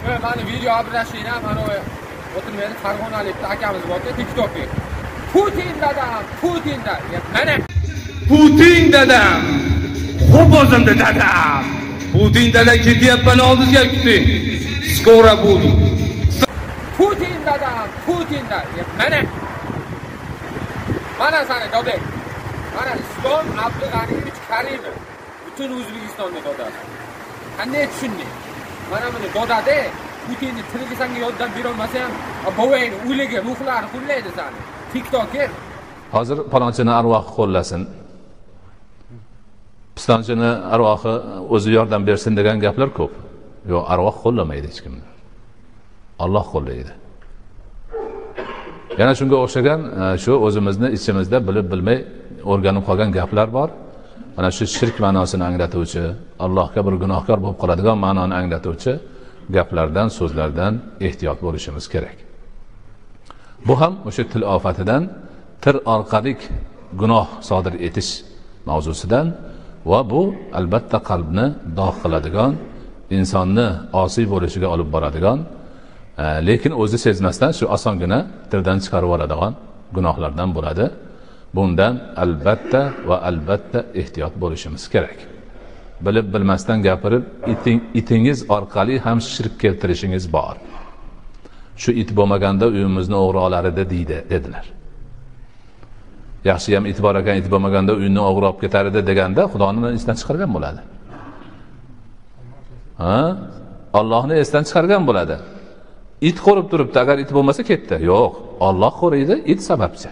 Mani video obrashina mana o'tirmaydi Farg'onalikda akamiz borda TikTok'ga. Putin dadam, Putin da. Mana Putin dadam. Xo'p o'zimda dadam. Putin dada ketyapman oldingizga kuting. Skora budu. Putin dadam, Putin da. Mana sana dodek. Mana Islom Abdug'aniyevich Karimov butun O'zbekistonga dodasi. Qanday tushunding? Mana buni dodada Putinni tiliga senga yordam bera olmasa ham, bovayni o'liga ruhlari qo'llaydi seni. TikTok'ga. Hozir palonchini arvohi qo'llasin. Pistonchini arvohi o'zi yordam bersin degan gaplar ko'p. Yo'q, arvoh qo'llamaydi hech kimni. Alloh qo'llaydi. Yana shunga o'xshagan shu o'zimizni ichimizda bilib bilmay o'rganib qolgan gaplar bor. Mana shu shirk ma'nosini anglatuvchi, Allohga bir gunohkor bo'lib qoladigan ma'noni anglatuvchi gaplardan, so'zlardan ehtiyot bo'lishimiz kerak. Bu ham o'sha til ofatidan, til orqali gunoh sodir etish mavzusidan va bu albatta qalbni dog' qiladigan, insonni osiy bo'lishiga olib boradigan, lekin o'zi sezmasdan shu osongina tildan chiqarib oladigan gunohlardan bo'ladi. Bundan albatta ehtiyot bo'lishimiz kerak. Bilib bilmasdan gapirib itingiz orqali ham shirk keltirishingiz bor. Shu it bo'lmaganda uyimizni o'g'ri olardi dedilar. Yaxshi ham it bor ekan, it bo'lmaganda uyni o'g'ri olib ketar edi deganda Xudoni esdan chiqargan bo'ladi. Allohni esdan chiqargan bo'ladi. It qo'rib turibdi, agar it bo'lmasa ketdi. Yo'q, Alloh qo'riydi, it sababchi.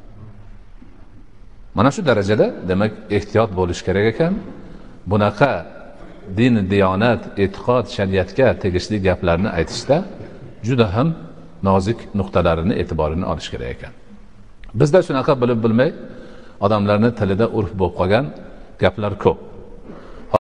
Mana shu darajada demak ehtiyot bo'lish kerak ekan. Bunaqa din, diyonat, e'tiqod, shariatga tegishli gaplarni aytishda juda ham nozik nuqtalarini e'tiborini olish kerak ekan. Bizda shunaqa bilib bilmay odamlarning tilida urf bo'lib qolgan gaplar ko'p.